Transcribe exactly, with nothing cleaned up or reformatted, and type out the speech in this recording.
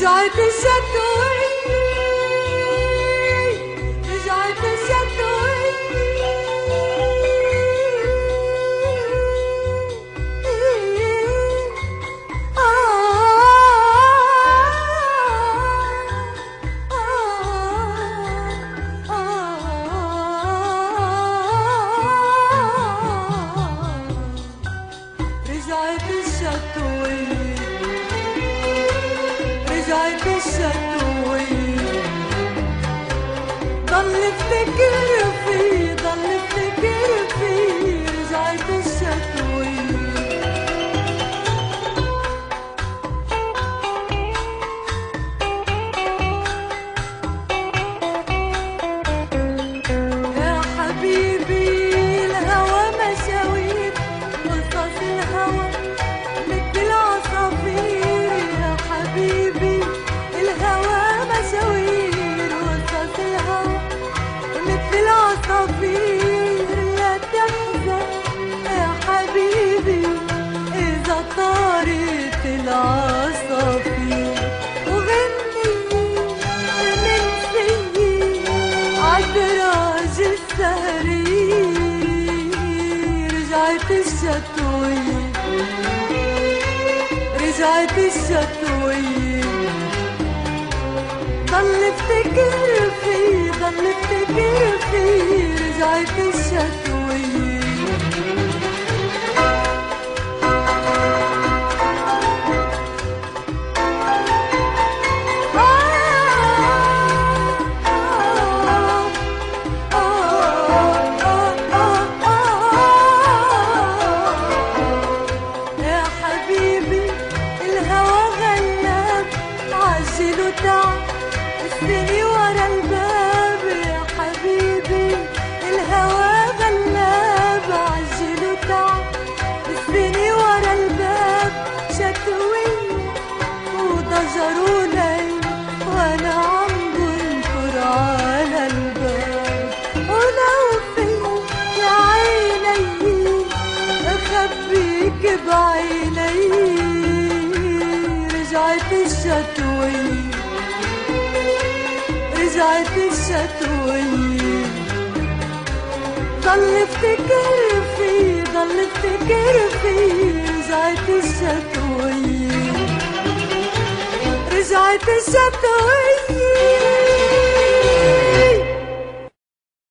رجعت الشتوية رجعت الشتوية رجعت الشتوية رجعت الشتوية ضل افتكر فيه ضل افتكر فيه رجعت الشتوية يا حبيبي الهوى مشاوير قصص الهوى مثل العصافير يا حبيبي الهوى مشاوير قصص الهوى مثل العصافير لا تحزن يا حبيبي إذا طارت العصافير وغني من فيي عالدراج السهري رجعت الشتوية رجعت الشتوية ضل افتكر فيه ضل افتكر فيه رجعت الشتوية يا حبيبي الهوى غلاب عجل وتعب السني ورا الباب يا حبيبي الهوى غلاب عجل وتعب السني ورا الباب شتوية وضجر وليل وانا عم بنكر على الباب ولو في يا عيني اخبيك بعيني رجعت الشتوية رجعت الشتوية ضل افتكر فيه ضل افتكر فيه رجعت الشتوية رجعت الشتوية